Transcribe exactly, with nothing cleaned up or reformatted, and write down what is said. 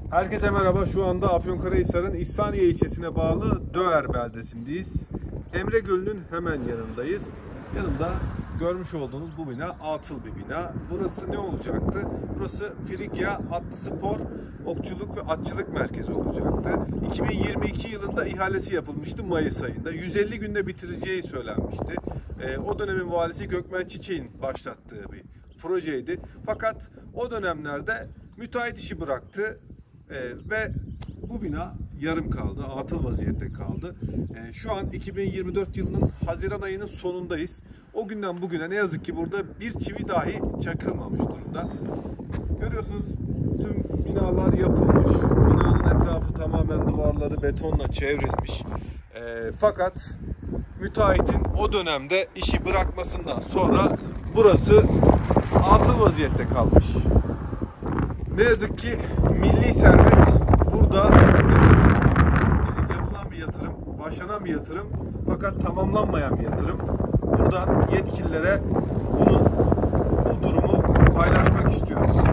Herkese merhaba. Şu anda Afyonkarahisar'ın İhsaniye ilçesine bağlı Döğer beldesindeyiz. Emre Gölü'nün hemen yanındayız. Yanımda görmüş olduğunuz bu bina atıl bir bina. Burası ne olacaktı? Burası Frigya Atlı Spor, Okçuluk ve Atçılık Merkezi olacaktı. iki bin yirmi iki yılında ihalesi yapılmıştı Mayıs ayında. yüz elli günde bitireceği söylenmişti. E, o dönemin valisi Gökmen Çiçek'in başlattığı bir projeydi. Fakat o dönemlerde müteahhit işi bıraktı. Ee, ve bu bina yarım kaldı, atıl vaziyette kaldı. Ee, şu an iki bin yirmi dört yılının Haziran ayının sonundayız. O günden bugüne ne yazık ki burada bir çivi dahi çakılmamış durumda. Görüyorsunuz tüm binalar yapılmış. Binanın etrafı tamamen duvarları betonla çevrilmiş. Ee, fakat müteahhitin o dönemde işi bırakmasından sonra burası atıl vaziyette kalmış. Ne yazık ki milli servet burada yapılan bir yatırım, başlanan bir yatırım fakat tamamlanmayan bir yatırım. Buradan yetkililere bunu, bu durumu paylaşmak istiyoruz.